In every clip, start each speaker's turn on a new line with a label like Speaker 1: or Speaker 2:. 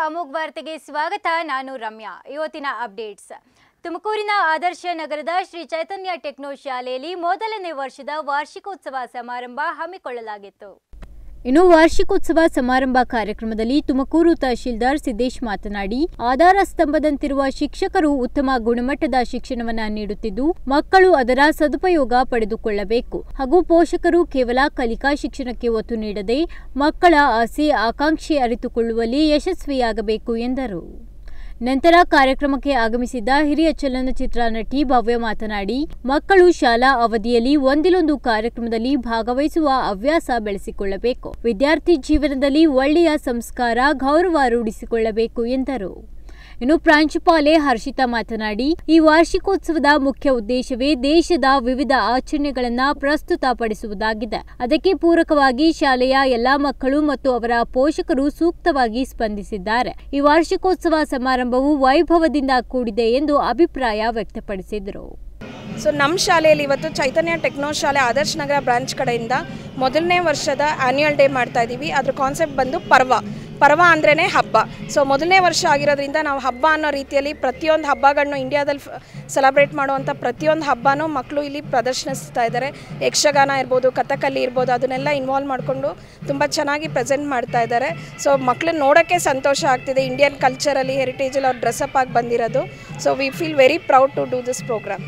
Speaker 1: ಅಮೋಘ್ ವಾರ್ತೆಗೆ ಸ್ವಾಗತ. ನಾನು ರಮ್ಯಾ. ಇವತ್ತಿನ ಅಪ್ಡೇಟ್ಸ್. ತುಮಕೂರಿನ ಆದರ್ಶ ನಗರದ ಶ್ರೀ ಚೈತನ್ಯ ಟೆಕ್ನೋ ಶಾಲೆಯಲ್ಲಿ ಮೊದಲನೇ ವರ್ಷದ ವಾರ್ಷಿಕೋತ್ಸವ ಸಮಾರಂಭ ಹಮ್ಮಿಕೊಳ್ಳಲಾಗಿತ್ತು. ಇನ್ನು ವಾರ್ಷಿಕೋತ್ಸವ ಸಮಾರಂಭ ಕಾರ್ಯಕ್ರಮದಲ್ಲಿ ತುಮಕೂರು ತಹಶೀಲ್ದಾರ್ ಸಿದ್ದೇಶ್ ಮಾತನಾಡಿ, ಆಧಾರ ಸ್ತಂಭದಂತಿರುವ ಶಿಕ್ಷಕರು ಉತ್ತಮ ಗುಣಮಟ್ಟದ ಶಿಕ್ಷಣವನ್ನು ನೀಡುತ್ತಿದ್ದು, ಮಕ್ಕಳು ಅದರ ಸದುಪಯೋಗ ಪಡೆದುಕೊಳ್ಳಬೇಕು ಹಾಗೂ ಪೋಷಕರು ಕೇವಲ ಕಲಿಕಾ ಶಿಕ್ಷಣಕ್ಕೆ ಒತ್ತು ನೀಡದೆ ಮಕ್ಕಳ ಆಸೆ ಆಕಾಂಕ್ಷೆ ಅರಿತುಕೊಳ್ಳುವಲ್ಲಿ ಯಶಸ್ವಿಯಾಗಬೇಕು ಎಂದರು. ನಂತರ ಕಾರ್ಯಕ್ರಮಕ್ಕೆ ಆಗಮಿಸಿದ್ದ ಹಿರಿಯ ಚಲನಚಿತ್ರ ನಟಿ ಭವ್ಯ ಮಾತನಾಡಿ, ಮಕ್ಕಳು ಶಾಲಾ ಅವಧಿಯಲ್ಲಿ ಒಂದಿಲ್ಲೊಂದು ಕಾರ್ಯಕ್ರಮದಲ್ಲಿ ಭಾಗವಹಿಸುವ ಹವ್ಯಾಸ ಬೆಳೆಸಿಕೊಳ್ಳಬೇಕು. ವಿದ್ಯಾರ್ಥಿ ಜೀವನದಲ್ಲಿ ಒಳ್ಳೆಯ ಸಂಸ್ಕಾರ, ಗೌರವ ರೂಢಿಸಿಕೊಳ್ಳಬೇಕು ಎಂದರು. ಇನ್ನು ಪ್ರಾಂಶುಪಾಲೆ ಹರ್ಷಿತಾ ಮಾತನಾಡಿ, ಈ ವಾರ್ಷಿಕೋತ್ಸವದ ಮುಖ್ಯ ಉದ್ದೇಶವೇ ದೇಶದ ವಿವಿಧ ಆಚರಣೆಗಳನ್ನು ಪ್ರಸ್ತುತಪಡಿಸುವುದಾಗಿದೆ. ಅದಕ್ಕೆ ಪೂರಕವಾಗಿ ಶಾಲೆಯ ಎಲ್ಲಾ ಮಕ್ಕಳು ಮತ್ತು ಅವರ ಪೋಷಕರು ಸೂಕ್ತವಾಗಿ ಸ್ಪಂದಿಸಿದ್ದಾರೆ. ಈ ವಾರ್ಷಿಕೋತ್ಸವ ಸಮಾರಂಭವು ವೈಭವದಿಂದ ಕೂಡಿದೆ ಎಂದು ಅಭಿಪ್ರಾಯ ವ್ಯಕ್ತಪಡಿಸಿದರು.
Speaker 2: ನಮ್ಮ ಶಾಲೆಯಲ್ಲಿ ಇವತ್ತು ಚೈತನ್ಯ ಟೆಕ್ನೋ ಶಾಲೆ ಆದರ್ಶ ನಗರ ಬ್ರಾಂಚ್ ಕಡೆಯಿಂದ ಮೊದಲನೇ ವರ್ಷದ ಆ್ಯನ್ಯುಯಲ್ ಡೇ ಮಾಡ್ತಾ ಇದ್ದೀವಿ. ಅದ್ರ ಕಾನ್ಸೆಪ್ಟ್ ಬಂದು ಪರ್ವ ಅಂದ್ರೇ ಹಬ್ಬ. ಮೊದಲನೇ ವರ್ಷ ಆಗಿರೋದ್ರಿಂದ ನಾವು ಹಬ್ಬ ಅನ್ನೋ ರೀತಿಯಲ್ಲಿ ಪ್ರತಿಯೊಂದು ಹಬ್ಬಗಳನ್ನು ಇಂಡಿಯಾದಲ್ಲಿ ಸೆಲೆಬ್ರೇಟ್ ಮಾಡುವಂಥ ಪ್ರತಿಯೊಂದು ಹಬ್ಬನೂ ಮಕ್ಕಳು ಇಲ್ಲಿ ಪ್ರದರ್ಶನಿಸ್ತಾ ಇದ್ದಾರೆ. ಯಕ್ಷಗಾನ ಇರ್ಬೋದು, ಕಥಕಲಿ ಇರ್ಬೋದು, ಅದನ್ನೆಲ್ಲ ಇನ್ವಾಲ್ವ್ ಮಾಡಿಕೊಂಡು ತುಂಬ ಚೆನ್ನಾಗಿ ಪ್ರೆಸೆಂಟ್ ಮಾಡ್ತಾ ಇದ್ದಾರೆ. ಮಕ್ಕಳನ್ನ ನೋಡೋಕ್ಕೆ ಸಂತೋಷ ಆಗ್ತಿದೆ. ಇಂಡಿಯನ್ ಕಲ್ಚರಲ್ಲಿ ಹೆರಿಟೇಜಲ್ಲಿ ಅವ್ರು ಡ್ರೆಸ್ಅಪ್ ಆಗಿ ಬಂದಿರೋದು. We feel very proud to do this programme.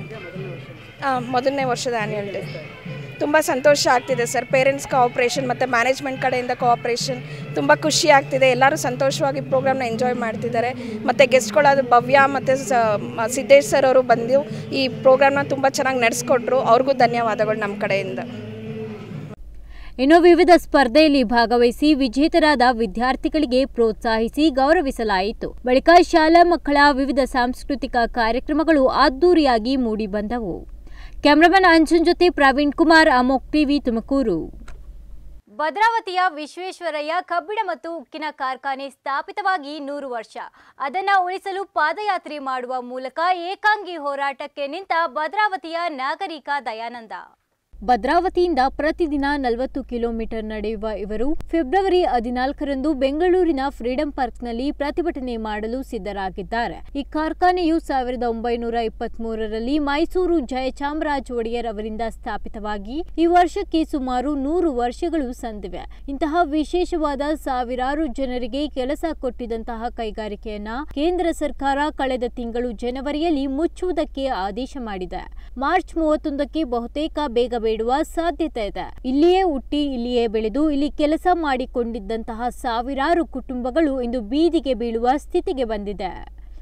Speaker 2: ಮೊದಲನೇ ವರ್ಷದ ಆ್ಯನ್ಯುಯಲ್ ಡೇ ತುಂಬ ಸಂತೋಷ ಆಗ್ತಿದೆ ಸರ್. ಪೇರೆಂಟ್ಸ್ ಕೋಆಪ್ರೇಷನ್ ಮತ್ತು ಮ್ಯಾನೇಜ್ಮೆಂಟ್ ಕಡೆಯಿಂದ ಕೋಆಪ್ರೇಷನ್ ತುಂಬ ಖುಷಿ ಆಗ್ತಿದೆ. ಎಲ್ಲರೂ ಸಂತೋಷವಾಗಿ ಪ್ರೋಗ್ರಾಮ್ನ ಎಂಜಾಯ್ ಮಾಡ್ತಿದ್ದಾರೆ. ಮತ್ತು ಗೆಸ್ಟ್ಗಳಾದ ಭವ್ಯ ಮತ್ತು ಸಿದ್ದೇಶ್ ಸರ್ ಅವರು ಬಂದು ಈ ಪ್ರೋಗ್ರಾಮ್ನ ತುಂಬ ಚೆನ್ನಾಗಿ ನಡೆಸ್ಕೊಟ್ರು. ಅವ್ರಿಗೂ ಧನ್ಯವಾದಗಳು ನಮ್ಮ ಕಡೆಯಿಂದ.
Speaker 1: ಇನ್ನು ವಿವಿಧ ಸ್ಪರ್ಧೆಯಲ್ಲಿ ಭಾಗವಹಿಸಿ ವಿಜೇತರಾದ ವಿದ್ಯಾರ್ಥಿಗಳಿಗೆ ಪ್ರೋತ್ಸಾಹಿಸಿ ಗೌರವಿಸಲಾಯಿತು. ಬಳಿಕ ಶಾಲಾ ಮಕ್ಕಳ ವಿವಿಧ ಸಾಂಸ್ಕೃತಿಕ ಕಾರ್ಯಕ್ರಮಗಳು ಅದ್ದೂರಿಯಾಗಿ ಮೂಡಿಬಂದವು. ಕ್ಯಾಮರಾಮನ್ ಅಂಜನ್ ಜೊತೆ ಪ್ರವೀಣ್ ಕುಮಾರ್, ಅಮೋಘ್ ಟಿವಿ, ತುಮಕೂರು. ಭದ್ರಾವತಿಯ ವಿಶ್ವೇಶ್ವರಯ್ಯ ಕಬ್ಬಿಣ ಮತ್ತು ಉಕ್ಕಿನ ಕಾರ್ಖಾನೆ ಸ್ಥಾಪಿತವಾಗಿ 100 ವರ್ಷ. ಅದನ್ನು ಉಳಿಸಲು ಪಾದಯಾತ್ರೆ ಮಾಡುವ ಮೂಲಕ ಏಕಾಂಗಿ ಹೋರಾಟಕ್ಕೆ ನಿಂತ ಭದ್ರಾವತಿಯ ನಾಗರಿಕ ದಯಾನಂದ. ಭದ್ರಾವತಿಯಿಂದ ಪ್ರತಿದಿನ 40 ಕಿಲೋಮೀಟರ್ ನಡೆಯುವ ಇವರು ಫೆಬ್ರವರಿ 14ರಂದು ಬೆಂಗಳೂರಿನ ಫ್ರೀಡಂ ಪಾರ್ಕ್ನಲ್ಲಿ ಪ್ರತಿಭಟನೆ ಮಾಡಲು ಸಿದ್ಧರಾಗಿದ್ದಾರೆ. ಈ ಕಾರ್ಖಾನೆಯು 1923ರಲ್ಲಿ ಮೈಸೂರು ಜಯಚಾಮರಾಜ ಒಡೆಯರ್ ಅವರಿಂದ ಸ್ಥಾಪಿತವಾಗಿ ಈ ವರ್ಷಕ್ಕೆ ಸುಮಾರು 100 ವರ್ಷಗಳು ಸಂದಿವೆ. ಇಂತಹ ವಿಶೇಷವಾದ ಸಾವಿರಾರು ಜನರಿಗೆ ಕೆಲಸ ಕೊಟ್ಟಿದ್ದಂತಹ ಕೈಗಾರಿಕೆಯನ್ನ ಕೇಂದ್ರ ಸರ್ಕಾರ ಕಳೆದ ತಿಂಗಳು ಜನವರಿಯಲ್ಲಿ ಮುಚ್ಚುವುದಕ್ಕೆ ಆದೇಶ ಮಾಡಿದೆ. ಮಾರ್ಚ್ 31ಕ್ಕೆ ಬಹುತೇಕ ಬೇಗ ಬೇಡುವ ಸಾಧ್ಯತೆ ಇದೆ. ಇಲ್ಲಿಯೇ ಹುಟ್ಟಿ ಇಲ್ಲಿಯೇ ಬೆಳೆದು ಇಲ್ಲಿ ಕೆಲಸ ಮಾಡಿಕೊಂಡಿದ್ದಂತಹ ಸಾವಿರಾರು ಕುಟುಂಬಗಳು ಇಂದು ಬೀದಿಗೆ ಬೀಳುವ ಸ್ಥಿತಿಗೆ ಬಂದಿದೆ.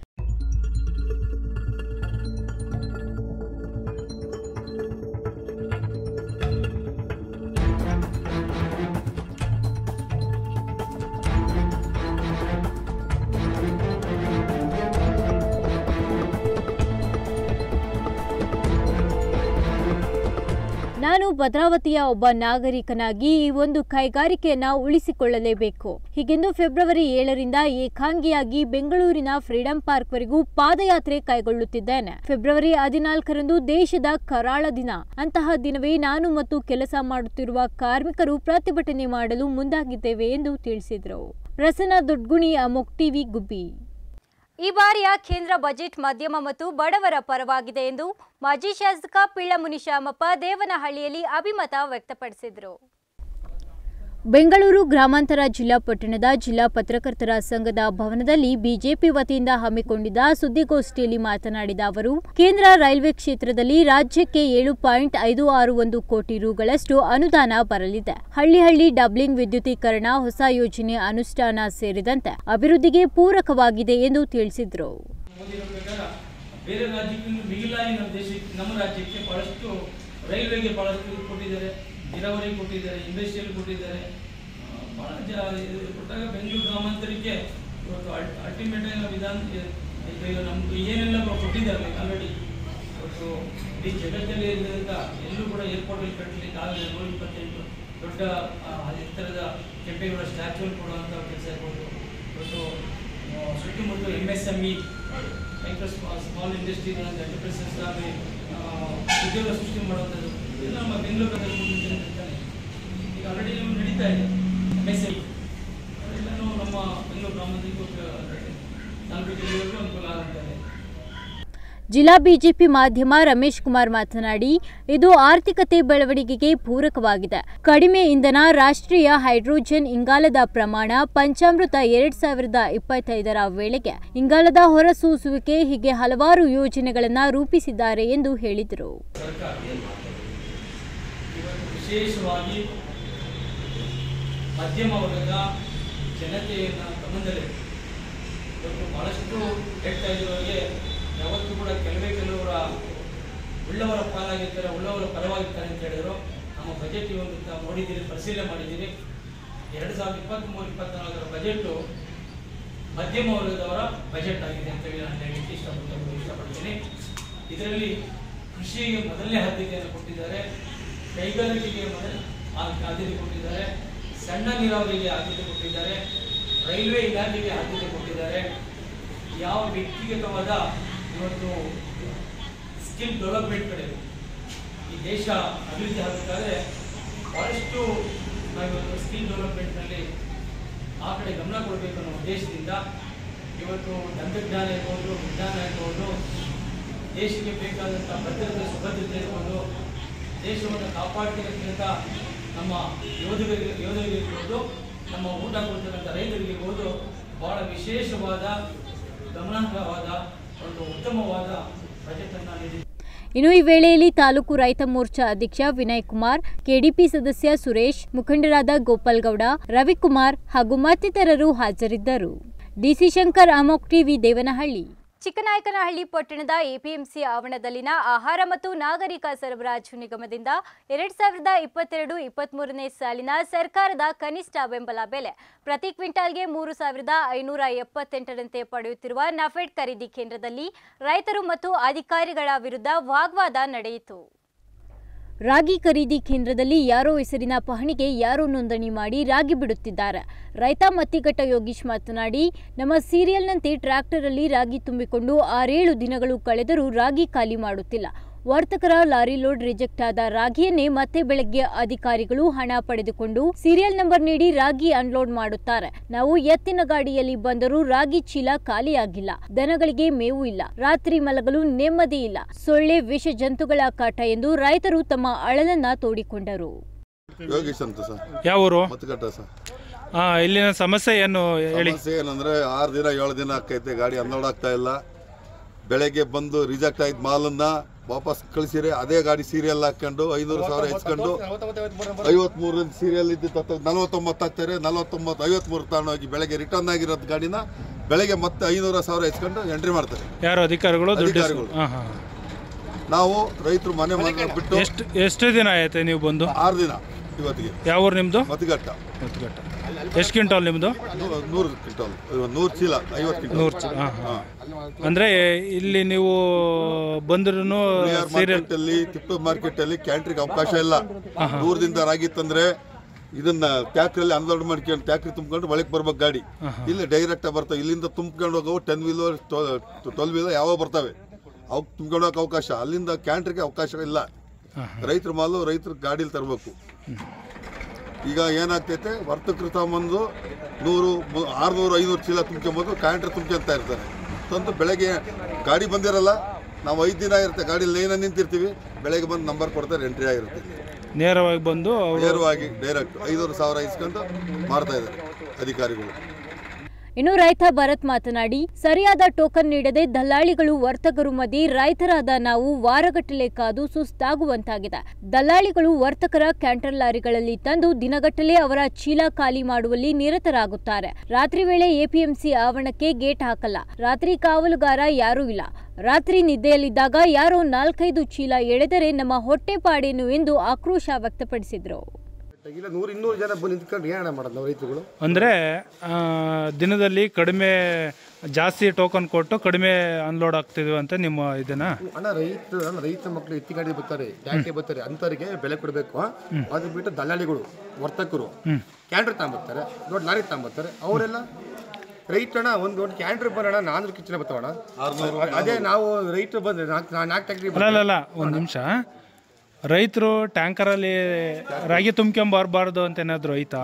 Speaker 1: ನಾನು ಭದ್ರಾವತಿಯ ಒಬ್ಬ ನಾಗರಿಕನಾಗಿ ಈ ಒಂದು ಕೈಗಾರಿಕೆಯನ್ನ ಉಳಿಸಿಕೊಳ್ಳಲೇಬೇಕು. ಹೀಗೆಂದು ಫೆಬ್ರವರಿ 7ರಿಂದ ಏಕಾಂಗಿಯಾಗಿ ಬೆಂಗಳೂರಿನ ಫ್ರೀಡಂ ಪಾರ್ಕ್ ವರೆಗೂ ಪಾದಯಾತ್ರೆ ಕೈಗೊಳ್ಳುತ್ತಿದ್ದೇನೆ. ಫೆಬ್ರವರಿ 14ರಂದು ದೇಶದ ಕರಾಳ ದಿನ. ಅಂತಹ ದಿನವೇ ನಾನು ಮತ್ತು ಕೆಲಸ ಮಾಡುತ್ತಿರುವ ಕಾರ್ಮಿಕರು ಪ್ರತಿಭಟನೆ ಮಾಡಲು ಮುಂದಾಗಿದ್ದೇವೆ ಎಂದು ತಿಳಿಸಿದರು. ಪ್ರಸನ್ನ ದೊಡ್ಗುಣಿ, ಅಮೋಘ್ ಟಿವಿ, ಗುಬ್ಬಿ. ಈ ಬಾರಿಯ ಕೇಂದ್ರ ಬಜೆಟ್ ಮಧ್ಯಮ ಮತ್ತು ಬಡವರ ಪರವಾಗಿದೆ ಎಂದು ಮಾಜಿ ಶಾಸಕ ಪಿಳ್ಳಮುನಿ ಶಾಮಪ್ಪ ದೇವನಹಳ್ಳಿಯಲ್ಲಿ ಅಭಿಮತ ವ್ಯಕ್ತಪಡಿಸಿದರು. ಬೆಂಗಳೂರು ಗ್ರಾಮಾಂತರ ಜಿಲ್ಲಾ ಪಟ್ಟಣದ ಜಿಲ್ಲಾ ಪತ್ರಕರ್ತರ ಸಂಘದ ಭವನದಲ್ಲಿ ಬಿಜೆಪಿ ವತಿಯಿಂದ ಹಮ್ಮಿಕೊಂಡಿದ್ದ ಸುದ್ದಿಗೋಷ್ಠಿಯಲ್ಲಿ ಮಾತನಾಡಿದ ಅವರು, ಕೇಂದ್ರ ರೈಲ್ವೆ ಕ್ಷೇತ್ರದಲ್ಲಿ ರಾಜ್ಯಕ್ಕೆ 7.561 ಕೋಟಿ ರುಗಳಷ್ಟು ಅನುದಾನ ಬರಲಿದೆ. ಹಳ್ಳಿ ಡಬ್ಲಿಂಗ್ ವಿದ್ಯುದೀಕರಣ, ಹೊಸ ಯೋಜನೆ ಅನುಷ್ಠಾನ ಸೇರಿದಂತೆ ಅಭಿವೃದ್ಧಿಗೆ ಪೂರಕವಾಗಿದೆ ಎಂದು ತಿಳಿಸಿದರು.
Speaker 3: ನೀರಾವರಿ ಕೊಟ್ಟಿದ್ದಾರೆ, ಇಂಡಸ್ಟ್ರಿಯಲ್ ಕೊಟ್ಟಿದ್ದಾರೆ, ಭಾಳ ಕೊಟ್ಟಾಗ ಬೆಂಗಳೂರು ಗ್ರಾಮಾಂತರಕ್ಕೆ ಇವತ್ತು ಅಲ್ಟಿಮೇಟ್ ನಮ್ಗೆ ಏನೆಲ್ಲ ಕೊಟ್ಟಿದ್ದಾರೆ ಆಲ್ರೆಡಿ. ಇವತ್ತು ಇಡೀ ಜಗತ್ತಲ್ಲಿ ಇರೋದ್ರಿಂದ ಎಲ್ಲೂ ಕೂಡ ಏರ್ಪೋರ್ಟಲ್ಲಿ ಕಟ್ಟಲಿಕ್ಕೆ ಆಗಲಿ 128 ದೊಡ್ಡ ಎತ್ತರದ ಕೆಂಪೇಗೌಡ ಸ್ಟ್ಯಾಚ್ಯೂಲ್ ಕೊಡುವಂಥ ಕೆಲಸ ಇರ್ಬೋದು. ಇವತ್ತು ಸುತ್ತಮುತ್ತ MSME ಮೈಕ್ರೋ ಸ್ಮಾಲ್ ಇಂಡಸ್ಟ್ರಿಗಳನ್ನು ಎಂಟರ್ಪ್ರೈಸಸ್ ಆಗಲಿ ಉದ್ಯೋಗ ಸೃಷ್ಟಿ ಮಾಡುವಂಥದ್ದು ಇದು ನಮ್ಮ ಬೆಂಗಳೂರಲ್ಲಿ ಈಗ ಆಲ್ರೆಡಿ ನಡೀತಾ ಇದೆ. MSME ಅದೆಲ್ಲನೂ ನಮ್ಮ ಬೆಂಗಳೂರು ಗ್ರಾಮಾಂತರಕ್ಕೆ ಜನರಿಗೆ ಇಲ್ಲಿವರೆಗೂ ಅನುಕೂಲ ಆಗುತ್ತದೆ.
Speaker 1: ಜಿಲ್ಲಾ ಬಿಜೆಪಿ ಮಾಧ್ಯಮ ರಮೇಶ್ ಕುಮಾರ್ ಮಾತನಾಡಿ, ಇದು ಆರ್ಥಿಕತೆ ಬೆಳವಣಿಗೆಗೆ ಪೂರಕವಾಗಿದೆ. ಕಡಿಮೆ ಇಂಧನ, ರಾಷ್ಟ್ರೀಯ ಹೈಡ್ರೋಜನ್ ಇಂಗಾಲದ ಪ್ರಮಾಣ, ಪಂಚಾಮೃತ 2025ರ ವೇಳೆಗೆ ಇಂಗಾಲದ ಹೊರಸೂಸುವಿಕೆ ಹೀಗೆ ಹಲವಾರು ಯೋಜನೆಗಳನ್ನು ರೂಪಿಸಿದ್ದಾರೆ ಎಂದು ಹೇಳಿದರು.
Speaker 3: ವಿಶೇಷವಾಗಿ ಮಧ್ಯಮ ವರ್ಗದ ಜನತೆಯನ್ನು ಗಮನದಲ್ಲಿ ಬಹಳಷ್ಟು ಹೇಳ್ತಾ ಇರೋರಿಗೆ ಯಾವತ್ತೂ ಕೂಡ ಕೆಲವರ ಉಳ್ಳವರ ಪಾಲಾಗಿರ್ತಾರೆ, ಉಳ್ಳವರ ಪರವಾಗಿರ್ತಾರೆ ಅಂತ ಹೇಳಿದರು. ನಮ್ಮ ಬಜೆಟ್ ಇವತ್ತು ನೋಡಿದ್ದೀರಿ, ಪರಿಶೀಲನೆ ಮಾಡಿದ್ದೀರಿ. 2023-24 ಬಜೆಟು ಮಧ್ಯಮ ವರ್ಗದವರ ಬಜೆಟ್ ಆಗಿದೆ ಅಂತೇಳಿ ನಾನು ಹೇಳಲಿಕ್ಕೆ ಇಷ್ಟಪಡ್ತೀನಿ. ಇದರಲ್ಲಿ ಕೃಷಿಗೆ ಮೊದಲನೇ ಆದ್ಯತೆಯನ್ನು ಕೊಟ್ಟಿದ್ದಾರೆ, ಕೈಗಾರಿಕೆಗೆ ಆದ್ಯತೆ ಕೊಟ್ಟಿದ್ದಾರೆ, ಸಣ್ಣ ನೀರಾವರಿಗೆ ಆದ್ಯತೆ ಕೊಟ್ಟಿದ್ದಾರೆ, ರೈಲ್ವೆ ಇಲಾಖೆಗೆ ಆದ್ಯತೆ ಕೊಟ್ಟಿದ್ದಾರೆ. ಯಾವ ವ್ಯಕ್ತಿಗತವಾದ ಇವತ್ತು ಸ್ಕಿಲ್ ಡೆವಲಪ್ಮೆಂಟ್ ಕಡೆ ಈ ದೇಶ ಅಭಿವೃದ್ಧಿ ಆಗಬೇಕಾದ್ರೆ ಭಾಳಷ್ಟು ನಾವಿವತ್ತು ಸ್ಕಿಲ್ ಡೆವಲಪ್ಮೆಂಟ್ನಲ್ಲಿ ಆ ಕಡೆ ಗಮನ ಕೊಡಬೇಕು ಅನ್ನೋ ಉದ್ದೇಶದಿಂದ ಇವತ್ತು ತಂತ್ರಜ್ಞಾನ ಇರ್ಬೋದು, ವಿಜ್ಞಾನ ಇರ್ಬೋದು, ದೇಶಕ್ಕೆ ಬೇಕಾದಂಥ ಭದ್ರತೆ ಸುಭದ್ರತೆ ಇರ್ಬೋದು, ದೇಶವನ್ನು ಕಾಪಾಡ್ತಿರತಕ್ಕಂಥ ನಮ್ಮ ಯೋಧರಿಗಿರ್ಬೋದು, ನಮ್ಮ ಊಟ ಕೊಡ್ತಕ್ಕಂಥ ರೈತರಿಗಿರ್ಬೋದು, ಭಾಳ ವಿಶೇಷವಾದ ಗಮನಾರ್ಹವಾದ ಒಂದು ಉತ್ತಮವಾದ ಬಜೆಟ್ ಅನ್ನು ನೀಡಿದೆ.
Speaker 1: ಇನ್ನು ಈ ವೇಳೆಯಲ್ಲಿ ತಾಲೂಕು ರೈತ ಮೋರ್ಚಾ ಅಧ್ಯಕ್ಷ ವಿನಯ್ ಕುಮಾರ್, ಕೆಡಿಪಿ ಸದಸ್ಯ ಸುರೇಶ್, ಮುಖಂಡರಾದ ಗೋಪಾಲ್ ಗೌಡ, ರವಿಕುಮಾರ್ ಹಾಗೂ ಮತ್ತಿತರರು ಹಾಜರಿದ್ದರು. ಡಿಸಿ ಶಂಕರ್, ಅಮೋಕ್ ಟಿವಿ, ದೇವನಹಳ್ಳಿ. ಚಿಕ್ಕನಾಯಕನಹಳ್ಳಿ ಪಟ್ಟಣದ ಎಪಿಎಂಸಿ ಆವರಣದಲ್ಲಿನ ಆಹಾರ ಮತ್ತು ನಾಗರಿಕ ಸರಬರಾಜು ನಿಗಮದಿಂದ 2022-23ನೇ ಸಾಲಿನ ಸರ್ಕಾರದ ಕನಿಷ್ಠ ಬೆಂಬಲ ಬೆಲೆ ಪ್ರತಿ ಕ್ವಿಂಟಾಲ್ಗೆ 3,578ರಂತೆ ಪಡೆಯುತ್ತಿರುವ ನಫೆಡ್ ಖರೀದಿ ಕೇಂದ್ರದಲ್ಲಿ ರೈತರು ಮತ್ತು ಅಧಿಕಾರಿಗಳ ವಿರುದ್ಧ ವಾಗ್ವಾದ ನಡೆಯಿತು. ರಾಗಿ ಖರೀದಿ ಕೇಂದ್ರದಲ್ಲಿ ಯಾರೋ ಹೆಸರಿನ ಪಹಣಿಗೆ ಯಾರೋ ನೋಂದಣಿ ಮಾಡಿ ರಾಗಿ ಬಿಡುತ್ತಿದ್ದಾರೆ. ರೈತ ಮತ್ತಿಘಟ್ಟ ಯೋಗೀಶ್ ಮಾತನಾಡಿ, ನಮ್ಮ ಸೀರಿಯಲ್ನಂತೆ ಟ್ರ್ಯಾಕ್ಟರಲ್ಲಿ ರಾಗಿ ತುಂಬಿಕೊಂಡು 6-7 ದಿನಗಳು ಕಳೆದರೂ ರಾಗಿ ಖಾಲಿ ಮಾಡುತ್ತಿಲ್ಲ. ವರ್ತಕರ ಲಾರಿ ಲೋಡ್ ರಿಜೆಕ್ಟ್ ಆದ ರಾಗಿಯನ್ನೇ ಮತ್ತೆ ಬೆಳಗ್ಗೆ ಅಧಿಕಾರಿಗಳು ಹಣ ಪಡೆದುಕೊಂಡು ಸೀರಿಯಲ್ ನಂಬರ್ ನೀಡಿ ರಾಗಿ ಅನ್ಲೋಡ್ ಮಾಡುತ್ತಾರೆ. ನಾವು ಎತ್ತಿನ ಗಾಡಿಯಲ್ಲಿ ಬಂದರೂ ರಾಗಿ ಚೀಲ ಖಾಲಿಯಾಗಿಲ್ಲ. ದನಗಳಿಗೆ ಮೇವು ಇಲ್ಲ, ರಾತ್ರಿ ಮಲಗಲು ನೆಮ್ಮದಿ ಇಲ್ಲ, ಸೊಳ್ಳೆ ವಿಷ ಜಂತುಗಳ ಕಾಟ ಎಂದು ರೈತರು ತಮ್ಮ ಅಳಲನ್ನ ತೋಡಿಕೊಂಡರು.
Speaker 4: ಯೋಗೀಶ್ ಅಂತ ಸರ್,
Speaker 5: ಯಾವ ಊರು?
Speaker 4: ಮತ್ತಘಟ್ಟ ಸರ್.
Speaker 5: ಇಲ್ಲಿನ ಸಮಸ್ಯೆ ಏನು ಹೇಳಿ?
Speaker 4: ಸಮಸ್ಯೆ ಏನಂದ್ರೆ 6 ದಿನ 7 ದಿನ ಆಕೈತೆ, ಗಾಡಿ ಅನ್ಲೋಡ್ ಆಗ್ತಾ ಇಲ್ಲ. ಬೆಳಗ್ಗೆ ಬಂದು ರಿಜೆಕ್ಟ್ ಆಯ್ತು ಮಾಲನ್ನ ವಾಪಸ್ ಕಳಿಸಿರಿ. ಅದೇ ಗಾಡಿ ಸೀರಿಯಲ್ ಹಾಕೊಂಡು 500,000 ಹೆಚ್ಕೊಂಡು 53 ಸೀರಿಯಲ್ ಇದ್ದಿದ್ದು 49 ಹಾಕ್ತಾರೆ. 49 53 ತಗೊಂಡೋಗಿ ಬೆಳಗ್ಗೆ ರಿಟರ್ನ್ ಆಗಿರೋದು ಗಾಡಿನ ಬೆಳಗ್ಗೆ ಮತ್ತೆ 500,000 ಹೆಚ್ಕೊಂಡು ಎಂಟ್ರಿ ಮಾಡ್ತಾರೆ.
Speaker 5: ಯಾರು ಅಧಿಕಾರಿಗಳು?
Speaker 4: ನಾವು ರೈತರು ಮನೆ ಬಿಟ್ಟು
Speaker 5: ಎಷ್ಟು ದಿನ ಆಯ್ತು ನೀವು ಬಂದು?
Speaker 4: 6 ದಿನ ಇವತ್ತಿಗೆ.
Speaker 5: ಯಾವ ಊರು ನಿಮ್ದು?
Speaker 4: ಮತ್ತಘಟ್ಟ.
Speaker 5: ಎಷ್ಟು ಕ್ವಿಂಟಾಲ್ ನಿಮ್ದು?
Speaker 4: 100 ಕ್ವಿಂಟಾಲ್, 100 ಚೀಲ, 50 ಕ್ವಿಂಟಾಲ್.
Speaker 5: 100 ಚೀಲ. ಅಂದ್ರೆ ಇಲ್ಲಿ ನೀವು ಬಂದ್ರು
Speaker 4: ಮಾರ್ಕೆಟಲ್ಲಿ, ತಿಪ್ಪೆ ಮಾರ್ಕೆಟಲ್ಲಿ ಕ್ಯಾಂಟ್ರಿಗೆ ಅವಕಾಶ ಇಲ್ಲ. ದೂರದಿಂದ ರಾಗಿ ತಂದ್ರೆ ಇದನ್ನ ಟ್ಯಾಕ್ಟ್ರಲ್ಲಿ ಅನ್ಲೋಡ್ ಮಾಡ್ಕೊಂಡು ಟ್ಯಾಕ್ಟ್ರಿ ತುಂಬ್ಕೊಂಡು ಒಳಗೆ ಬರ್ಬೇಕು ಗಾಡಿ. ಇಲ್ಲಿ ಡೈರೆಕ್ಟ್ ಬರ್ತಾವೆ. ಇಲ್ಲಿಂದ ತುಂಬ್ಕೊಂಡು ಹೋಗವು 10 ವೀಲರ್ 12 ವೀಲರ್ ಯಾವ ಬರ್ತವೆ, ಅವು ತುಂಬ್ಕೊಂಡು ಹೋಗಕ್ಕೆ ಅವಕಾಶ. ಅಲ್ಲಿಂದ ಕ್ಯಾಂಟ್ರಿಗೆ ಅವಕಾಶ ಇಲ್ಲ. ರೈತರ ಮಾಲು ರೈತರ ಗಾಡೀಲಿ ತರಬೇಕು. ಈಗ ಏನಾಗ್ತೈತೆ, ವರ್ತಕರು ತಗೊಂಬಂದು 100, 600, 500 ಚೀಲ ತುಂಬ್ಕೊಂಬೋದು ಕ್ಯಾಂಟ್ರ್ ತುಂಬ್ಕೊಂತ ಇರ್ತಾರೆ. ತಂದು ಬೆಳಗ್ಗೆ ಗಾಡಿ ಬಂದಿರಲ್ಲ, ನಾವು 5 ದಿನ ಇರುತ್ತೆ ಗಾಡಿ ಲೈನಲ್ಲಿ ನಿಂತಿರ್ತೀವಿ. ಬೆಳಗ್ಗೆ ಬಂದು ನಂಬರ್ ಕೊಡ್ತಾರೆ, ಎಂಟ್ರಿ ಆಗಿರುತ್ತೆ.
Speaker 5: ನೇರವಾಗಿ ಬಂದು
Speaker 4: ನೇರವಾಗಿ ಡೈರೆಕ್ಟ್ 500,000 ಇಸ್ಕೊಂಡು ಮಾಡ್ತಾ ಇದ್ದಾರೆ ಅಧಿಕಾರಿಗಳು.
Speaker 1: ಇನ್ನು ರೈತ ಭರತ್ ಮಾತನಾಡಿ, ಸರಿಯಾದ ಟೋಕನ್ ನೀಡದೆ ದಲ್ಲಾಳಿಗಳು ವರ್ತಕರು ಮಧ್ಯೆ ರೈತರಾದ ನಾವು ವಾರಗಟ್ಟಲೆ ಕಾದು ಸುಸ್ತಾಗುವಂತಾಗಿದೆ. ದಲ್ಲಾಳಿಗಳು ವರ್ತಕರ ಕ್ಯಾಂಟರ್ ಲಾರಿಗಳಲ್ಲಿ ತಂದು ದಿನಗಟ್ಟಲೆ ಅವರ ಚೀಲ ಖಾಲಿ ಮಾಡುವಲ್ಲಿ ನಿರತರಾಗುತ್ತಾರೆ. ರಾತ್ರಿ ವೇಳೆ ಎಪಿಎಂಸಿ ಆವರಣಕ್ಕೆ ಗೇಟ್ ಹಾಕಲ್ಲ. ರಾತ್ರಿ ಕಾವಲುಗಾರ ಯಾರೂ ಇಲ್ಲ. ರಾತ್ರಿ ನಿದ್ದೆಯಲ್ಲಿದ್ದಾಗ ಯಾರೋ 4-5 ಚೀಲ ಎಳೆದರೆ ನಮ್ಮ ಹೊಟ್ಟೆಪಾಡೇನು ಎಂದು ಆಕ್ರೋಶ ವ್ಯಕ್ತಪಡಿಸಿದರು.
Speaker 6: ಇಲ್ಲ 100-200 ಜನ ಬಂದು ನಿಂತ್ಕೊಂಡು ಏನ ಮಾಡೋದು ನಾವು ರೈತರುಗಳು?
Speaker 5: ಅಂದರೆ ದಿನದಲ್ಲಿ ಕಡಿಮೆ ಜಾಸ್ತಿ ಟೋಕನ್ ಕೊಟ್ಟು ಕಡಿಮೆ ಅನ್ಲೋಡ್ ಆಗ್ತಿದ್ವಿ ಅಂತ ನಿಮ್ಮ ಇದನ್ನ?
Speaker 6: ಅಣ್ಣ ರೈತ ಮಕ್ಕಳು ಎತ್ತಿ ಗಾಡಿ ಬರ್ತಾರೆ, ಟ್ಯಾಕ್ಟ್ರಿ ಬರ್ತಾರೆ, ಅಂಥವ್ರಿಗೆ ಬೆಲೆ ಕೊಡಬೇಕು. ಅದು ಬಿಟ್ಟು ದಲ್ಲಾಳಿಗಳು ವರ್ತಕರು ಕ್ಯಾಂಟ್ರ್ ತಗೊಂಬರ್ತಾರೆ, ದೊಡ್ಡ ಲಾರಿ ತಗೊಂಬರ್ತಾರೆ. ಅವರೆಲ್ಲ ರೈತಣ್ಣ ಒಂದು ಕ್ಯಾಂಟ್ರ್ ಬರೋಣ 400 ಕಿಚ್ಚನ ಬರ್ತಾವಣ್ಣ. ಅದೇ ನಾವು ರೈತರು ಬಂದರೆ 4 ಟ್ಯಾಕ್ಟ್ರಿ
Speaker 5: ಅಲ್ಲ ಒಂದು ನಿಮಿಷ. ರೈತರು ಟ್ಯಾಂಕರಲ್ಲಿ ರಾಗಿ ತುಂಬ್ಕೊಂಬರ್ಬಾರ್ದು ಅಂತ ಏನಾದ್ರು ಐತಾ?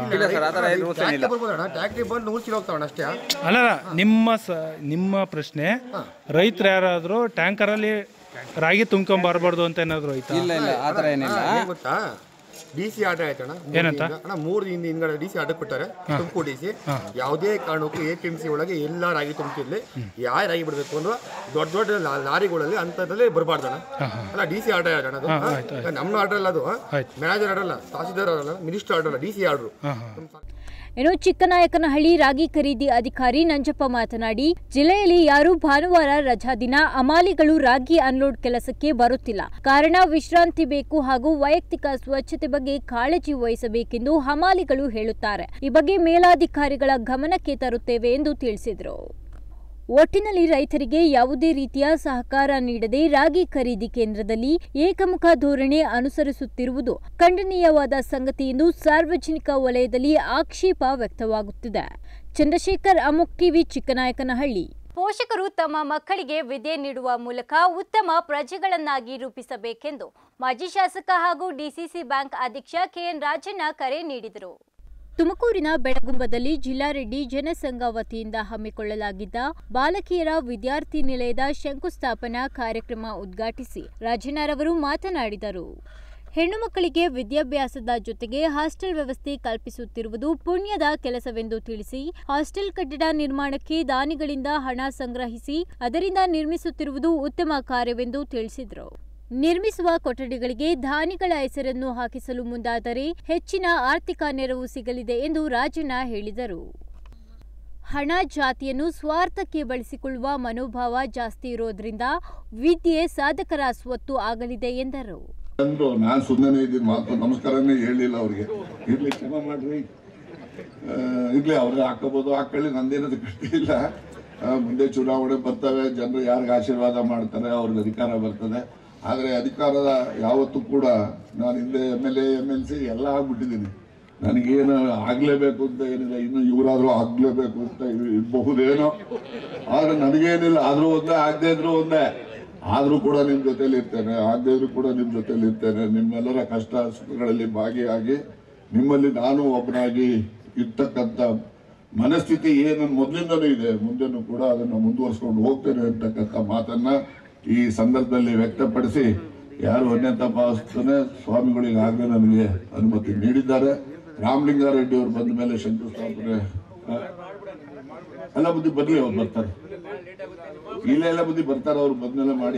Speaker 6: ಟ್ಯಾಕ್ಟ್ರಿ ಬಂದು 100 ಕಿಲೋ ಹೋಗ್ತಾವಣ್ಣ ಅಷ್ಟೇ.
Speaker 5: ಅಲ್ಲ ನಿಮ್ಮ ಪ್ರಶ್ನೆ, ರೈತರು ಯಾರಾದರೂ ಟ್ಯಾಂಕರಲ್ಲಿ ರಾಗಿ ತುಂಬ್ಕೊಂಬರ್ಬಾರ್ದು ಅಂತ ಏನಾದ್ರು ಐತಾ?
Speaker 6: ಗೊತ್ತಾ, DC ಆರ್ಡರ್ ಆಯ್ತಣ್ಣ.
Speaker 5: ಏನಂತ
Speaker 6: ಅಣ್ಣ 3 ದಿನ ಹಿಂದ್ಗಡೆ DC ಆರ್ಡರ್ ಕೊಟ್ಟಾರೆ. ತುಮಕೂರು DC ಯಾವುದೇ ಕಾರಣಕ್ಕೂ APMC ಒಳಗೆ ಎಲ್ಲ ರಾಗಿ ತುಂಬಿರ್ಲಿ, ಯಾವ ರಾಗಿ ಬಿಡಬೇಕು ಅನ್ನೋ ದೊಡ್ಡ ಲಾರಿಗಳಲ್ಲಿ ಅಂತದ್ರಲ್ಲಿ ಬರಬಾರ್ದಣ್ಣ. ಅಲ್ಲ DC ಆರ್ಡರ್ ಆಯ್ತಣ್ಣ. ಅದು ನಮ್ಮ ಆರ್ಡರ್ ಅಲ್ಲ, ಅದು ಮ್ಯಾನೇಜರ್ ಆರ್ಡರ್ ಅಲ್ಲ, ತಹಸೀಲ್ದಾರ್ ಅಲ್ಲ, ಮಿನಿಸ್ಟರ್ ಆರ್ಡರ್ ಅಲ್ಲ, DC ಆರ್ಡರ್.
Speaker 1: ಇನ್ನು ಚಿಕ್ಕನಾಯಕನಹಳ್ಳಿ ರಾಗಿ ಖರೀದಿ ಅಧಿಕಾರಿ ನಂಜಪ್ಪ ಮಾತನಾಡಿ, ಜಿಲ್ಲೆಯಲ್ಲಿ ಯಾರೂ ಭಾನುವಾರ ರಜಾ ದಿನ ಹಮಾಲಿಗಳು ರಾಗಿ ಅನ್ಲೋಡ್ ಕೆಲಸಕ್ಕೆ ಬರುತ್ತಿಲ್ಲ. ಕಾರಣ ವಿಶ್ರಾಂತಿ ಬೇಕು ಹಾಗೂ ವೈಯಕ್ತಿಕ ಸ್ವಚ್ಛತೆ ಬಗ್ಗೆ ಕಾಳಜಿ ವಹಿಸಬೇಕೆಂದು ಹಮಾಲಿಗಳು ಹೇಳುತ್ತಾರೆ. ಈ ಬಗ್ಗೆ ಮೇಲಾಧಿಕಾರಿಗಳ ಗಮನಕ್ಕೆ ತರುತ್ತೇವೆ ಎಂದು ತಿಳಿಸಿದರು. ಒಟ್ಟಿನಲ್ಲಿ ರೈತರಿಗೆ ಯಾವುದೇ ರೀತಿಯ ಸಹಕಾರ ನೀಡದೆ ರಾಗಿ ಖರೀದಿ ಕೇಂದ್ರದಲ್ಲಿ ಏಕಮುಖ ಧೋರಣೆ ಅನುಸರಿಸುತ್ತಿರುವುದು ಖಂಡನೀಯವಾದ ಸಂಗತಿ ಎಂದು ಸಾರ್ವಜನಿಕ ವಲಯದಲ್ಲಿ ಆಕ್ಷೇಪ ವ್ಯಕ್ತವಾಗುತ್ತಿದೆ. ಚಂದ್ರಶೇಖರ್, ಅಮೋಕ್ ಟಿವಿ, ಚಿಕ್ಕನಾಯಕನಹಳ್ಳಿ. ಪೋಷಕರು ತಮ್ಮ ಮಕ್ಕಳಿಗೆ ವಿದ್ಯೆ ನೀಡುವ ಮೂಲಕ ಉತ್ತಮ ಪ್ರಜೆಗಳನ್ನಾಗಿ ರೂಪಿಸಬೇಕೆಂದು ಮಾಜಿ ಶಾಸಕ ಹಾಗೂ DCC ಬ್ಯಾಂಕ್ ಅಧ್ಯಕ್ಷ KN ರಾಜಣ್ಣ ಕರೆ ನೀಡಿದರು. ತುಮಕೂರಿನ ಬೆಳಗುಂಬದಲ್ಲಿ ಜಿಲ್ಲಾರೆಡ್ಡಿ ಜನಸಂಘ ವತಿಯಿಂದ ಹಮ್ಮಿಕೊಳ್ಳಲಾಗಿದ್ದ ಬಾಲಕಿಯರ ವಿದ್ಯಾರ್ಥಿ ನಿಲಯದ ಶಂಕುಸ್ಥಾಪನಾ ಕಾರ್ಯಕ್ರಮ ಉದ್ಘಾಟಿಸಿ ರಾಜಣ್ಣರವರು ಮಾತನಾಡಿದರು. ಹೆಣ್ಣು ಮಕ್ಕಳಿಗೆ ವಿದ್ಯಾಭ್ಯಾಸದ ಜೊತೆಗೆ ಹಾಸ್ಟೆಲ್ ವ್ಯವಸ್ಥೆ ಕಲ್ಪಿಸುತ್ತಿರುವುದು ಪುಣ್ಯದ ಕೆಲಸವೆಂದು ತಿಳಿಸಿ, ಹಾಸ್ಟೆಲ್ ಕಟ್ಟಡ ನಿರ್ಮಾಣಕ್ಕೆ ದಾನಿಗಳಿಂದ ಹಣ ಸಂಗ್ರಹಿಸಿ ಅದರಿಂದ ನಿರ್ಮಿಸುತ್ತಿರುವುದು ಉತ್ತಮ ಕಾರ್ಯವೆಂದು ತಿಳಿಸಿದರು. ನಿರ್ಮಿಸುವ ಕೊಠಡಿಗಳಿಗೆ ದಾನಿಗಳ ಹೆಸರನ್ನು ಹಾಕಿಸಲು ಮುಂದಾದರೆ ಹೆಚ್ಚಿನ ಆರ್ಥಿಕ ನೆರವು ಸಿಗಲಿದೆ ಎಂದು ರಾಜಣ್ಣ ಹೇಳಿದರು. ಹಣ, ಜಾತಿಯನ್ನು ಸ್ವಾರ್ಥಕ್ಕೆ ಬಳಸಿಕೊಳ್ಳುವ ಮನೋಭಾವ ಜಾಸ್ತಿ ಇರೋದ್ರಿಂದ ವಿದ್ಯೆ ಸಾಧಕರ ಸ್ವತ್ತು ಆಗಲಿದೆ ಎಂದರು.
Speaker 7: ನಾನು ಸುಮ್ಮನೆ ಇದ್ದೀನಿ, ಮಾತು ನಮಸ್ಕಾರನೇ ಹೇಳಿಲ್ಲ ಅವ್ರಿಗೆ. ಇರ್ಲಿ, ಕ್ಷಮ ಮಾಡ್ರಿ, ಇರ್ಲಿ, ಅವ್ರಿಗೆ ಹಾಕೋಬಹುದು, ಹಾಕೊಳ್ಳಿ, ನಂದೇನದು ಕಷ್ಟ ಇಲ್ಲ. ಮುಂದೆ ಚುನಾವಣೆ ಬರ್ತವೆ, ಜನರು ಯಾರಿಗೆ ಆಶೀರ್ವಾದ ಮಾಡ್ತಾರೆ ಅವ್ರಿಗೆ ಅಧಿಕಾರ ಬರ್ತದೆ. ಆದರೆ ಅಧಿಕಾರದ ಯಾವತ್ತೂ ಕೂಡ ನಾನು ಹಿಂದೆ MLA MLC ಎಲ್ಲ ಆಗ್ಬಿಟ್ಟಿದ್ದೀನಿ. ನನಗೇನು ಆಗಲೇಬೇಕು ಅಂತ ಏನಿಲ್ಲ, ಇನ್ನು ಇವರಾದರೂ ಆಗಲೇಬೇಕು ಅಂತ ಇರಬಹುದೇನೋ, ಆದರೆ ನನಗೇನಿಲ್ಲ. ಆದರೂ ಒಂದೇ, ಆಗದೇ ಇದ್ರು ಒಂದೇ. ಆದರೂ ಕೂಡ ನಿಮ್ಮ ಜೊತೆಲಿ ಇರ್ತೇನೆ, ಆಗದೇ ಇದ್ರು ಕೂಡ ನಿಮ್ಮ ಜೊತೆಲಿ ಇರ್ತೇನೆ. ನಿಮ್ಮೆಲ್ಲರ ಕಷ್ಟ ಸುಖಗಳಲ್ಲಿ ಭಾಗಿಯಾಗಿ ನಿಮ್ಮಲ್ಲಿ ನಾನು ಒಬ್ಬನಾಗಿ ಇರ್ತಕ್ಕಂಥ ಮನಸ್ಥಿತಿ ಏನು ಮೊದಲಿಂದಲೂ ಇದೆ, ಮುಂದೆನೂ ಕೂಡ ಅದನ್ನು ಮುಂದುವರಿಸ್ಕೊಂಡು ಹೋಗ್ತೇನೆ ಅಂತಕ್ಕಂಥ ಮಾತನ್ನ ಈ ಸಂದರ್ಭದಲ್ಲಿ ವ್ಯಕ್ತಪಡಿಸಿ, ಯಾರು ಅನ್ಯತಾ ಭಾವಿಸ್ತಾನೆ ಸ್ವಾಮಿಗಳಿಗೆ ಆಗಲೇ ನನಗೆ ಅನುಮತಿ ನೀಡಿದ್ದಾರೆ. ರಾಮಲಿಂಗಾರೆಡ್ಡಿ ಅವರು ಬಂದ ಮೇಲೆ ಶಂಕುಸ್ಥಾಪನೆ ಎಲ್ಲ ಬುದ್ಧಿ ಬರ್ಲಿ, ಅವ್ರು ಬರ್ತಾರೆ, ಎಲ್ಲ ಬುದ್ಧಿ ಬರ್ತಾರೆ, ಅವ್ರು ಬಂದ್ಮೇಲೆ ಮಾಡಿ.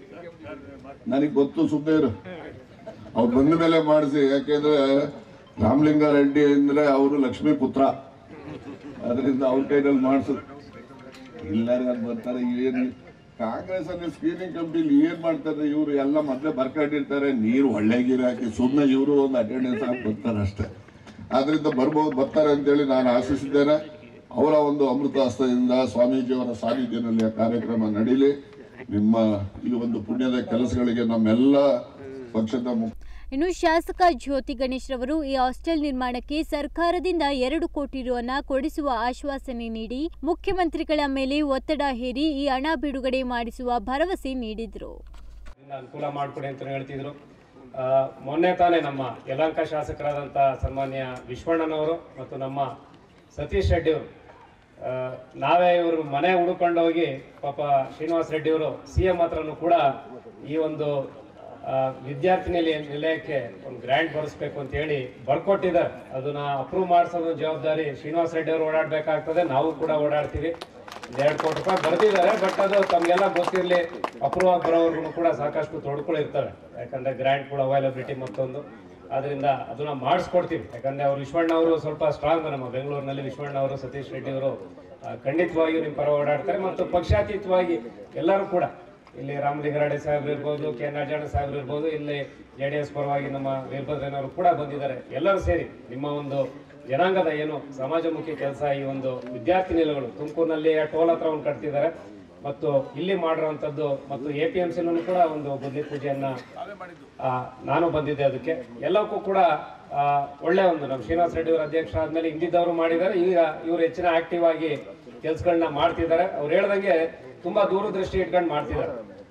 Speaker 7: ನನಗೆ ಗೊತ್ತು, ಸುಮ್ಮನೆ ಇರು, ಅವ್ರು ಬಂದ ಮೇಲೆ ಮಾಡಿಸಿ. ಯಾಕೆಂದ್ರೆ ರಾಮಲಿಂಗಾರೆಡ್ಡಿ ಅಂದ್ರೆ ಅವರು ಲಕ್ಷ್ಮೀ ಪುತ್ರ, ಅದರಿಂದ ಅವ್ರ ಕೈನಲ್ಲಿ ಮಾಡಿಸು. ಎಲ್ಲರಿಗೂ ಬರ್ತಾರೆ. ಏನು ಕಾಂಗ್ರೆಸ್ ಅಲ್ಲಿ ಸ್ಕ್ರೀನಿಂಗ್ ಕಮಿಟಿಲಿ ಏನ್ ಮಾಡ್ತಾರೆ ಇವರು, ಎಲ್ಲ ಮೊದಲೇ ಬರ್ಕೊಂಡಿರ್ತಾರೆ, ನೀರು ಒಳ್ಳೆ ಗೀರು ಹಾಕಿ ಸುಮ್ಮನೆ ಇವರು ಒಂದು ಅಟೆಂಡೆನ್ಸ್ ಹಾಕಿ ಬರ್ತಾರೆ ಅಷ್ಟೇ. ಆದ್ರಿಂದ ಬರ್ತಾರೆ ಅಂತೇಳಿ ನಾನು ಆಶಿಸಿದ್ದೇನೆ. ಅವರ ಒಂದು ಅಮೃತ ಹಸ್ತದಿಂದ ಸ್ವಾಮೀಜಿಯವರ ಸಾನ್ನಿಧ್ಯದಲ್ಲಿ ಆ ಕಾರ್ಯಕ್ರಮ ನಡೀಲಿ. ನಿಮ್ಮ ಈ ಒಂದು ಪುಣ್ಯದ ಕೆಲಸಗಳಿಗೆ ನಮ್ಮೆಲ್ಲ ಪಕ್ಷದ
Speaker 1: ಇನ್ನು ಶಾಸಕ ಜ್ಯೋತಿ ಗಣೇಶ್ ರವರು ಈ ಹಾಸ್ಟೆಲ್ ನಿರ್ಮಾಣಕ್ಕೆ ಸರ್ಕಾರದಿಂದ 2 ಕೋಟಿ ರು ಕೊಡಿಸುವ ಆಶ್ವಾಸನೆ ನೀಡಿ ಮುಖ್ಯಮಂತ್ರಿಗಳ ಮೇಲೆ ಒತ್ತಡ ಹೇರಿ ಈ ಹಣ ಬಿಡುಗಡೆ ಮಾಡಿಸುವ ಭರವಸೆ ನೀಡಿದರು.
Speaker 8: ಅನುಕೂಲ ಮಾಡಿಕೊಡಿ ಅಂತ ಹೇಳ್ತಿದ್ರು. ಮೊನ್ನೆ ತಾನೇ ನಮ್ಮ ಯಲಹಂಕ ಶಾಸಕರಾದಂಥ ಸನ್ಮಾನ್ಯ ವಿಶ್ವಣ್ಣನವರು ಮತ್ತು ನಮ್ಮ ಸತೀಶ್ ರೆಡ್ಡಿ ಅವರು, ನಾವೇ ಇವರು ಮನೆ ಹುಡುಕೊಂಡೋಗಿ ಪಾಪ ಶ್ರೀನಿವಾಸ ರೆಡ್ಡಿ ಅವರು CM ಹತ್ರನೂ ಕೂಡ ಈ ಒಂದು ವಿದ್ಯಾರ್ಥಿ ನಿಲಯಕ್ಕೆ ಒಂದು ಗ್ರ್ಯಾಂಟ್ ಬರೆಸ್ಬೇಕು ಅಂತ ಹೇಳಿ ಬರ್ಕೊಟ್ಟಿದ್ದಾರೆ. ಅದನ್ನ ಅಪ್ರೂವ್ ಮಾಡಿಸೋದು ಜವಾಬ್ದಾರಿ ಶ್ರೀನಿವಾಸ ರೆಡ್ಡಿ ಅವರು ಓಡಾಡಬೇಕಾಗ್ತದೆ, ನಾವು ಕೂಡ ಓಡಾಡ್ತೀವಿ. 2 ಕೋಟಿ ರೂಪಾಯಿ ಬರೆದಿದ್ದಾರೆ. ಬಟ್ ಅದು ತಮಗೆಲ್ಲ ಗೊತ್ತಿರಲಿ, ಅಪ್ರೂವ್ ಆಗಿ ಬರೋವರೆಗೂ ಕೂಡ ಸಾಕಷ್ಟು ತೊಡಕೊಳ್ಳಿರ್ತವೆ. ಯಾಕಂದ್ರೆ ಗ್ರ್ಯಾಂಟ್ ಕೂಡ ಅವೈಲಬಿಲಿಟಿ ಮತ್ತೊಂದು, ಅದರಿಂದ ಅದನ್ನ ಮಾಡಿಸ್ಕೊಡ್ತೀವಿ. ಯಾಕಂದ್ರೆ ಅವರು ವಿಶ್ವಣ್ಣ ಅವರು ಸ್ವಲ್ಪ ಸ್ಟ್ರಾಂಗ್, ನಮ್ಮ ಬೆಂಗಳೂರಿನಲ್ಲಿ ವಿಶ್ವಣ್ಣ ಅವರು, ಸತೀಶ್ ರೆಡ್ಡಿ ಅವರು ಖಂಡಿತವಾಗಿಯೂ ನಿಮ್ಮ ಪರ ಓಡಾಡ್ತಾರೆ. ಮತ್ತು ಪಕ್ಷಾತೀತವಾಗಿ ಎಲ್ಲರೂ ಕೂಡ, ಇಲ್ಲಿ ರಾಮಲಿಂಗಾರೆಡ್ಡಿ ಸಾಹೇಬ್ರು ಇರ್ಬೋದು, KN ರಾಜಣ್ಣ ಸಾಹೇಬ್ರು ಇರ್ಬೋದು, ಇಲ್ಲಿ JDS ಪರವಾಗಿ ನಮ್ಮ ವೀರಭದ್ರನವರು ಕೂಡ ಬಂದಿದ್ದಾರೆ. ಎಲ್ಲರೂ ಸೇರಿ ನಿಮ್ಮ ಒಂದು ಜನಾಂಗದ ಏನು ಸಮಾಜಮುಖಿ ಕೆಲಸ, ಈ ಒಂದು ವಿದ್ಯಾರ್ಥಿ ನಿಲಯಗಳು ತುಮಕೂರಿನಲ್ಲಿ ಟೋಲ್ ಹತ್ರ ಒಂದು ಕಟ್ತಿದ್ದಾರೆ ಮತ್ತು ಇಲ್ಲಿ ಮಾಡಿರುವಂಥದ್ದು, ಮತ್ತು APMCನೂ ಕೂಡ ಒಂದು ಬುದ್ಧಿ ಪೂಜೆಯನ್ನ ನಾನು ಬಂದಿದ್ದೆ. ಅದಕ್ಕೆ ಎಲ್ಲಕ್ಕೂ ಕೂಡ ಒಳ್ಳೆ ಒಂದು ನಮ್ಮ ಶ್ರೀನಿವಾಸ ರೆಡ್ಡಿ ಅವರ ಅಧ್ಯಕ್ಷ ಆದ್ಮೇಲೆ ಹಿಂದಿದ್ದವರು ಮಾಡಿದ್ದಾರೆ. ಈಗ ಇವರು ಹೆಚ್ಚಿನ ಆಕ್ಟಿವ್ ಆಗಿ ಕೆಲಸಗಳನ್ನ ಮಾಡ್ತಿದ್ದಾರೆ. ಅವ್ರು ಹೇಳ್ದಂಗೆ ತುಂಬಾ ದೂರದೃಷ್ಟಿ ಇಟ್ಕೊಂಡು ಮಾಡ್ತಿದ್ದಾರೆ.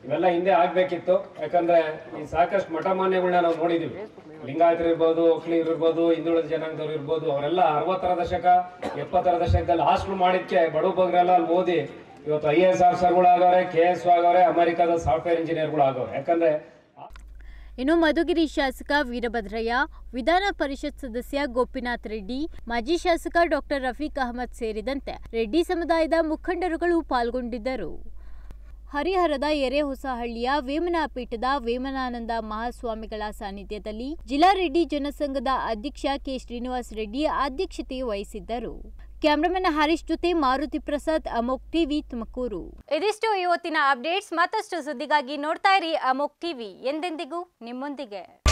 Speaker 8: ಇವೆಲ್ಲ ಹಿಂದೆ ಆಗಬೇಕಿತ್ತು. ಯಾಕಂದರೆ ಈ ಸಾಕಷ್ಟು ಮಠಮಾನ್ಯಗಳನ್ನ ನಾವು ನೋಡಿದ್ದೀವಿ. ಲಿಂಗಾಯತರು ಇರ್ಬೋದು, ಒಕ್ಕಲಿಗರು ಇರ್ಬೋದು, ಹಿಂದುಳಿದ ಜನಾಂಗದವ್ರು ಇರ್ಬೋದು, ಅವರೆಲ್ಲ 60ರ ದಶಕ 70ರ ದಶಕದಲ್ಲಿ ಹಾಸ್ಟೆಲ್ ಮಾಡಿದ್ದಕ್ಕೆ ಬಡವ ಬಗ್ರೆಲ್ಲ ಅಲ್ಲಿ ಓದಿ ಇವತ್ತು IAS ಆಫೀಸರ್ಗಳಾಗವ್ರೆ, KS ಆಗವ್ರೆ, ಅಮೆರಿಕದ ಸಾಫ್ಟ್ವೇರ್ ಇಂಜಿನಿಯರ್ಗಳು ಆಗವ್ರೆ. ಯಾಕಂದರೆ
Speaker 1: ಇನ್ನು ಮಧುಗಿರಿ ಶಾಸಕ ವೀರಭದ್ರಯ್ಯ, ವಿಧಾನ ಪರಿಷತ್ ಸದಸ್ಯ ಗೋಪಿನಾಥ್ ರೆಡ್ಡಿ, ಮಾಜಿ ಶಾಸಕ ಡಾಕ್ಟರ್ ರಫೀಕ್ ಅಹಮದ್ ಸೇರಿದಂತೆ ರೆಡ್ಡಿ ಸಮುದಾಯದ ಮುಖಂಡರುಗಳು ಪಾಲ್ಗೊಂಡಿದ್ದರು. ಹರಿಹರದ ಎರೆಹೊಸಹಳ್ಳಿಯ ವೇಮನ ಪೀಠದ ವೇಮನಾನಂದ ಮಹಾಸ್ವಾಮಿಗಳ ಸಾನ್ನಿಧ್ಯದಲ್ಲಿ ಜಿಲ್ಲಾ ರೆಡ್ಡಿ ಜನಸಂಘದ ಅಧ್ಯಕ್ಷ ಕೆ ಶ್ರೀನಿವಾಸ್ ರೆಡ್ಡಿ ಅಧ್ಯಕ್ಷತೆ ವಹಿಸಿದ್ದರು. ಕ್ಯಾಮರಾಮನ್ ಹರೀಶ್ ಜೊತೆ ಮಾರುತಿ ಪ್ರಸಾದ್, ಅಮೋಕ್ ಟಿವಿ, ತುಮಕೂರು. ಇದಿಷ್ಟು ಇವತ್ತಿನ ಅಪ್ಡೇಟ್ಸ್. ಮತ್ತಷ್ಟು ಸುದ್ದಿಗಾಗಿ ನೋಡ್ತಾ ಇರಿ ಅಮೋಕ್ ಟಿವಿ, ಎಂದೆಂದಿಗೂ ನಿಮ್ಮೊಂದಿಗೆ.